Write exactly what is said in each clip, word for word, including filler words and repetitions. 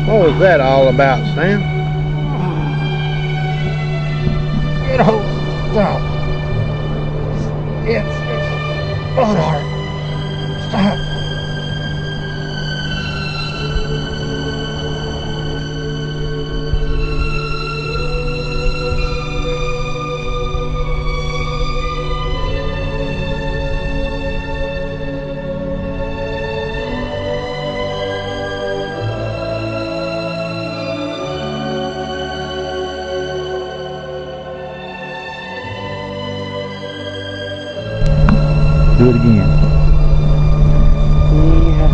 What was that all about, Sam? You know, stop. It's, it's blood art. Stop. Do it again. Yeah.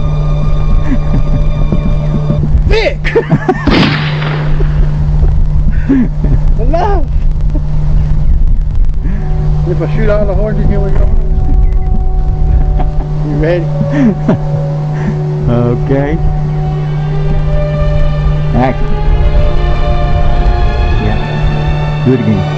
Vic! Alive! If I shoot all the horses, here we go. You ready? Okay. Action. Yeah. Do it again.